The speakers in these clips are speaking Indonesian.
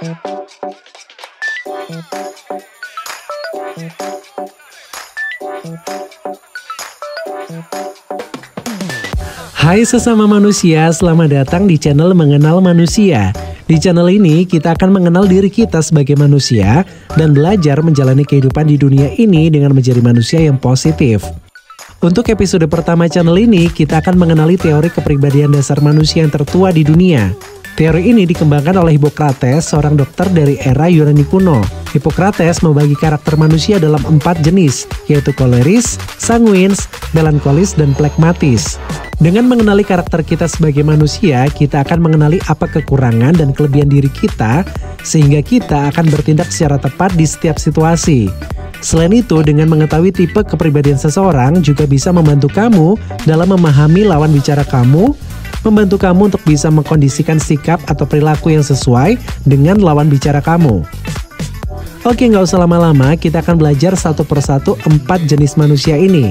Hai sesama manusia, selamat datang di channel Mengenal Manusia. Di channel ini kita akan mengenal diri kita sebagai manusia dan belajar menjalani kehidupan di dunia ini dengan menjadi manusia yang positif. Untuk episode pertama channel ini, kita akan mengenali teori kepribadian dasar manusia yang tertua di dunia. Teori ini dikembangkan oleh Hippocrates, seorang dokter dari era Yunani kuno. Hippocrates membagi karakter manusia dalam 4 jenis, yaitu koleris, sanguins, melankolis, dan phlegmatis. Dengan mengenali karakter kita sebagai manusia, kita akan mengenali apa kekurangan dan kelebihan diri kita, sehingga kita akan bertindak secara tepat di setiap situasi. Selain itu, dengan mengetahui tipe kepribadian seseorang juga bisa membantu kamu dalam memahami lawan bicara kamu, membantu kamu untuk bisa mengkondisikan sikap atau perilaku yang sesuai dengan lawan bicara kamu. Oke, nggak usah lama-lama, kita akan belajar satu persatu 4 jenis manusia ini.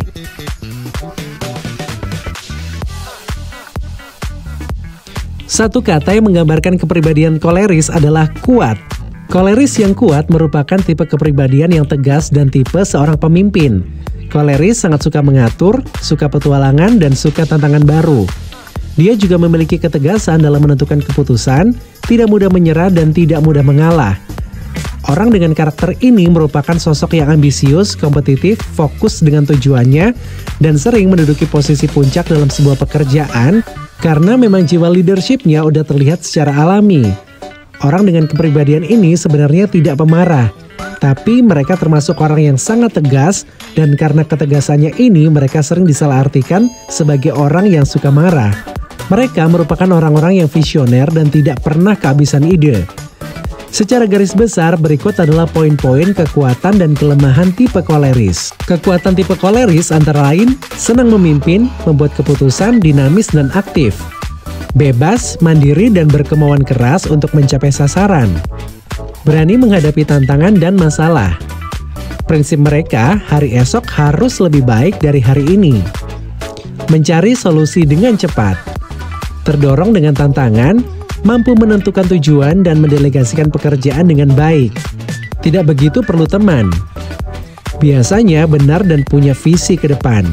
Satu kata yang menggambarkan kepribadian koleris adalah kuat. Koleris yang kuat merupakan tipe kepribadian yang tegas dan tipe seorang pemimpin. Koleris sangat suka mengatur, suka petualangan, dan suka tantangan baru. Dia juga memiliki ketegasan dalam menentukan keputusan, tidak mudah menyerah, dan tidak mudah mengalah. Orang dengan karakter ini merupakan sosok yang ambisius, kompetitif, fokus dengan tujuannya, dan sering menduduki posisi puncak dalam sebuah pekerjaan karena memang jiwa leadership-nya udah terlihat secara alami. Orang dengan kepribadian ini sebenarnya tidak pemarah, tapi mereka termasuk orang yang sangat tegas, dan karena ketegasannya ini mereka sering disalahartikan sebagai orang yang suka marah. Mereka merupakan orang-orang yang visioner dan tidak pernah kehabisan ide. Secara garis besar, berikut adalah poin-poin kekuatan dan kelemahan tipe koleris. Kekuatan tipe koleris antara lain, senang memimpin, membuat keputusan, dinamis dan aktif. Bebas, mandiri, dan berkemauan keras untuk mencapai sasaran. Berani menghadapi tantangan dan masalah. Prinsip mereka, hari esok harus lebih baik dari hari ini. Mencari solusi dengan cepat. Terdorong dengan tantangan, mampu menentukan tujuan dan mendelegasikan pekerjaan dengan baik. Tidak begitu perlu teman. Biasanya benar dan punya visi ke depan.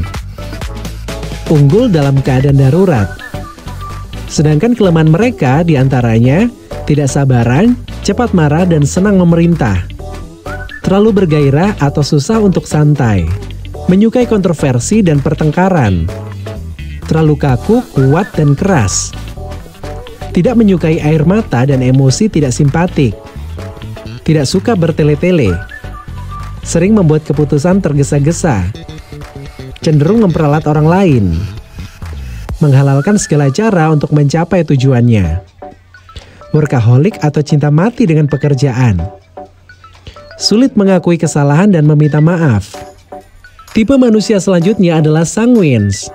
Unggul dalam keadaan darurat. Sedangkan kelemahan mereka diantaranya tidak sabaran, cepat marah, dan senang memerintah. Terlalu bergairah atau susah untuk santai. Menyukai kontroversi dan pertengkaran. Terlalu kaku, kuat, dan keras. Tidak menyukai air mata dan emosi tidak simpatik. Tidak suka bertele-tele. Sering membuat keputusan tergesa-gesa. Cenderung memperalat orang lain. Menghalalkan segala cara untuk mencapai tujuannya. Workaholic atau cinta mati dengan pekerjaan. Sulit mengakui kesalahan dan meminta maaf. Tipe manusia selanjutnya adalah sanguins.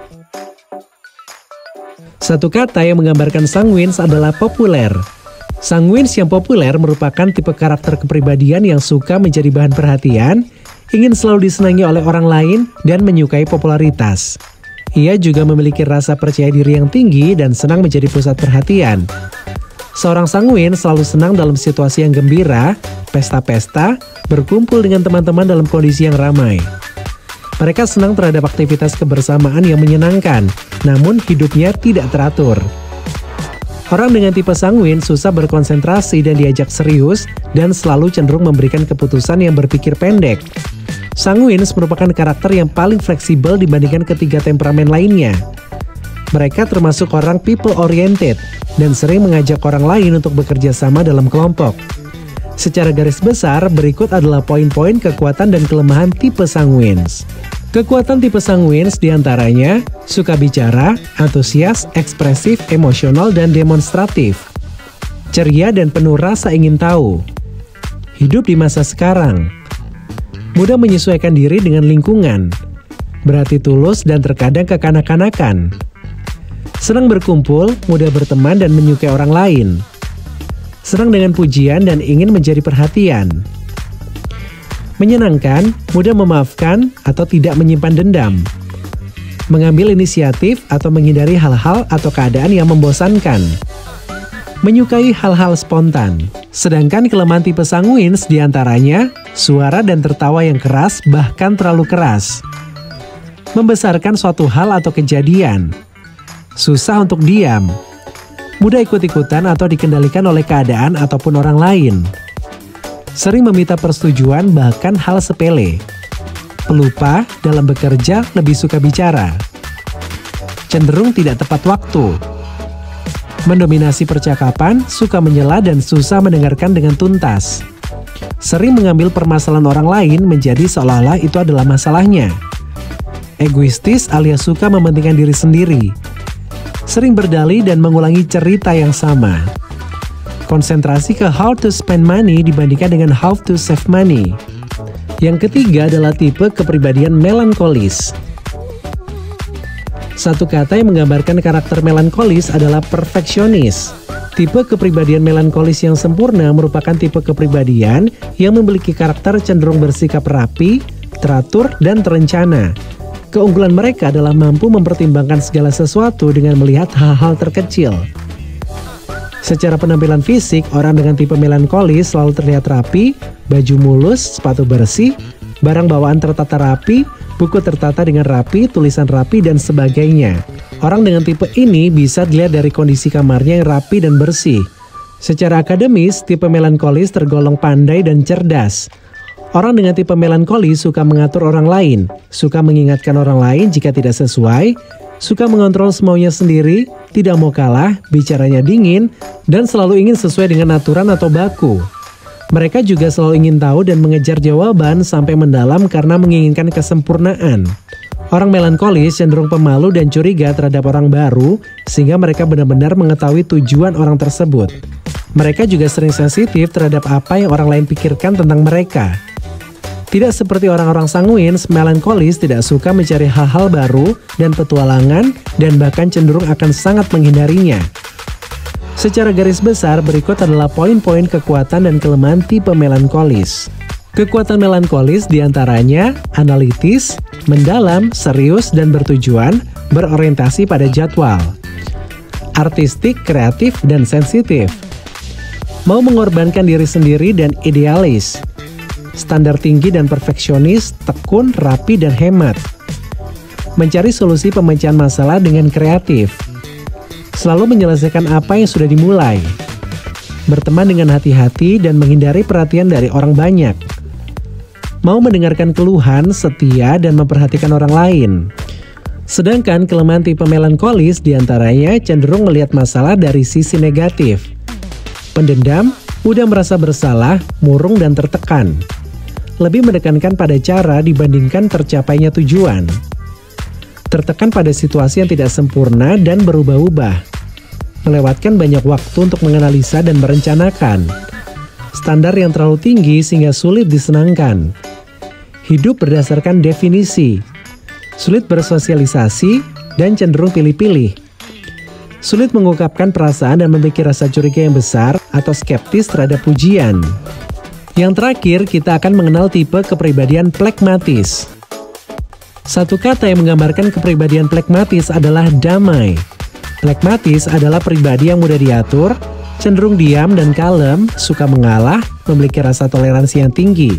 Satu kata yang menggambarkan sanguins adalah populer. Sanguins yang populer merupakan tipe karakter kepribadian yang suka menjadi bahan perhatian, ingin selalu disenangi oleh orang lain, dan menyukai popularitas. Ia juga memiliki rasa percaya diri yang tinggi dan senang menjadi pusat perhatian. Seorang sanguin selalu senang dalam situasi yang gembira, pesta-pesta, berkumpul dengan teman-teman dalam kondisi yang ramai. Mereka senang terhadap aktivitas kebersamaan yang menyenangkan, namun hidupnya tidak teratur. Orang dengan tipe sanguin susah berkonsentrasi dan diajak serius, dan selalu cenderung memberikan keputusan yang berpikir pendek. Sanguins merupakan karakter yang paling fleksibel dibandingkan ketiga temperamen lainnya. Mereka termasuk orang people-oriented dan sering mengajak orang lain untuk bekerja sama dalam kelompok. Secara garis besar, berikut adalah poin-poin kekuatan dan kelemahan tipe sanguins. Kekuatan tipe sanguins diantaranya suka bicara, antusias, ekspresif, emosional, dan demonstratif. Ceria dan penuh rasa ingin tahu. Hidup di masa sekarang. Mudah menyesuaikan diri dengan lingkungan. Berhati tulus dan terkadang kekanak-kanakan. Senang berkumpul, mudah berteman dan menyukai orang lain. Senang dengan pujian dan ingin menjadi perhatian. Menyenangkan, mudah memaafkan atau tidak menyimpan dendam. Mengambil inisiatif atau menghindari hal-hal atau keadaan yang membosankan. menyukai hal-hal spontan. Sedangkan kelemahan tipe sanguins diantaranya suara dan tertawa yang keras bahkan terlalu keras. Membesarkan suatu hal atau kejadian. Susah untuk diam. Mudah ikut-ikutan atau dikendalikan oleh keadaan ataupun orang lain. Sering meminta persetujuan bahkan hal sepele. Pelupa dalam bekerja, lebih suka bicara. Cenderung tidak tepat waktu. Mendominasi percakapan, suka menyela dan susah mendengarkan dengan tuntas. Sering mengambil permasalahan orang lain menjadi seolah-olah itu adalah masalahnya. Egoistis alias suka mementingkan diri sendiri. Sering berdalih dan mengulangi cerita yang sama. Konsentrasi ke how to spend money dibandingkan dengan how to save money. Yang ketiga adalah tipe kepribadian melankolis. Satu kata yang menggambarkan karakter melankolis adalah perfeksionis. Tipe kepribadian melankolis yang sempurna merupakan tipe kepribadian yang memiliki karakter cenderung bersikap rapi, teratur, dan terencana. Keunggulan mereka adalah mampu mempertimbangkan segala sesuatu dengan melihat hal-hal terkecil. Secara penampilan fisik, orang dengan tipe melankolis selalu terlihat rapi, baju mulus, sepatu bersih, barang bawaan tertata rapi, buku tertata dengan rapi, tulisan rapi, dan sebagainya. Orang dengan tipe ini bisa dilihat dari kondisi kamarnya yang rapi dan bersih. Secara akademis, tipe melankolis tergolong pandai dan cerdas. Orang dengan tipe melankolis suka mengatur orang lain, suka mengingatkan orang lain jika tidak sesuai, suka mengontrol semaunya sendiri, tidak mau kalah, bicaranya dingin, dan selalu ingin sesuai dengan aturan atau baku. Mereka juga selalu ingin tahu dan mengejar jawaban sampai mendalam karena menginginkan kesempurnaan. Orang melankolis cenderung pemalu dan curiga terhadap orang baru, sehingga mereka benar-benar mengetahui tujuan orang tersebut. Mereka juga sering sensitif terhadap apa yang orang lain pikirkan tentang mereka. Tidak seperti orang-orang sanguins, melankolis tidak suka mencari hal-hal baru dan petualangan dan bahkan cenderung akan sangat menghindarinya. Secara garis besar, berikut adalah poin-poin kekuatan dan kelemahan tipe melankolis. Kekuatan melankolis diantaranya analitis, mendalam, serius, dan bertujuan, berorientasi pada jadwal. Artistik, kreatif, dan sensitif. Mau mengorbankan diri sendiri dan idealis. Standar tinggi dan perfeksionis, tekun, rapi, dan hemat. Mencari solusi pemecahan masalah dengan kreatif. Selalu menyelesaikan apa yang sudah dimulai. Berteman dengan hati-hati dan menghindari perhatian dari orang banyak. Mau mendengarkan keluhan, setia, dan memperhatikan orang lain. Sedangkan kelemahan tipe melankolis diantaranya cenderung melihat masalah dari sisi negatif. Pendendam, mudah merasa bersalah, murung, dan tertekan. Lebih menekankan pada cara dibandingkan tercapainya tujuan. Tertekan pada situasi yang tidak sempurna dan berubah-ubah. Melewatkan banyak waktu untuk menganalisa dan merencanakan. Standar yang terlalu tinggi sehingga sulit disenangkan. Hidup berdasarkan definisi. Sulit bersosialisasi dan cenderung pilih-pilih. Sulit mengungkapkan perasaan dan memiliki rasa curiga yang besar atau skeptis terhadap pujian. Yang terakhir, kita akan mengenal tipe kepribadian plekmatis. Satu kata yang menggambarkan kepribadian plekmatis adalah damai. Plekmatis adalah pribadi yang mudah diatur, cenderung diam dan kalem, suka mengalah, memiliki rasa toleransi yang tinggi.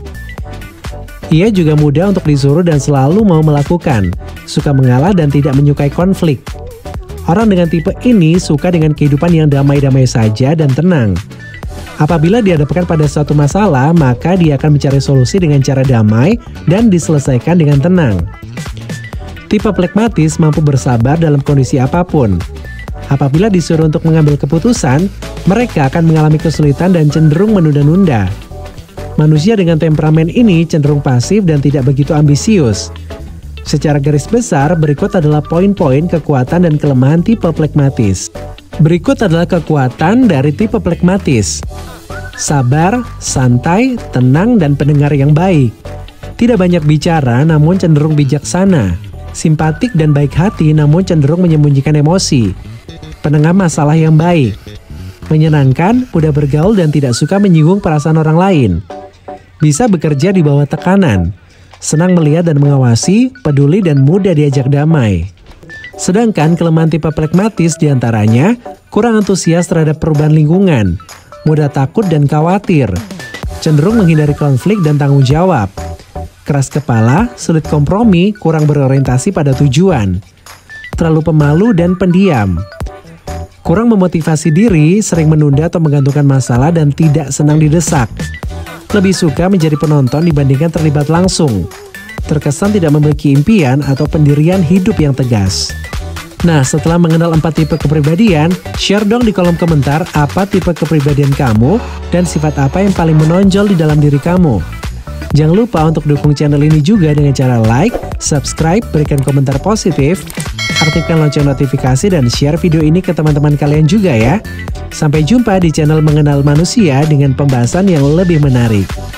Ia juga mudah untuk disuruh dan selalu mau melakukan, suka mengalah dan tidak menyukai konflik. Orang dengan tipe ini suka dengan kehidupan yang damai-damai saja dan tenang. Apabila dihadapkan pada suatu masalah, maka dia akan mencari solusi dengan cara damai dan diselesaikan dengan tenang. Tipe plekmatis mampu bersabar dalam kondisi apapun. Apabila disuruh untuk mengambil keputusan, mereka akan mengalami kesulitan dan cenderung menunda-nunda. Manusia dengan temperamen ini cenderung pasif dan tidak begitu ambisius. Secara garis besar, berikut adalah poin-poin kekuatan dan kelemahan tipe plekmatis. Berikut adalah kekuatan dari tipe plekmatis. Sabar, santai, tenang, dan pendengar yang baik. Tidak banyak bicara namun cenderung bijaksana. Simpatik dan baik hati namun cenderung menyembunyikan emosi. Penengah masalah yang baik. Menyenangkan, mudah bergaul dan tidak suka menyinggung perasaan orang lain. Bisa bekerja di bawah tekanan. Senang melihat dan mengawasi, peduli dan mudah diajak damai. Sedangkan kelemahan tipe flegmatis diantaranya kurang antusias terhadap perubahan lingkungan, mudah takut dan khawatir, cenderung menghindari konflik dan tanggung jawab, keras kepala, sulit kompromi, kurang berorientasi pada tujuan, terlalu pemalu dan pendiam, kurang memotivasi diri, sering menunda atau menggantungkan masalah dan tidak senang didesak, lebih suka menjadi penonton dibandingkan terlibat langsung, terkesan tidak memiliki impian atau pendirian hidup yang tegas. Nah, setelah mengenal 4 tipe kepribadian, share dong di kolom komentar apa tipe kepribadian kamu dan sifat apa yang paling menonjol di dalam diri kamu. Jangan lupa untuk dukung channel ini juga dengan cara like, subscribe, berikan komentar positif, aktifkan lonceng notifikasi dan share video ini ke teman-teman kalian juga ya. Sampai jumpa di channel Mengenal Manusia dengan pembahasan yang lebih menarik.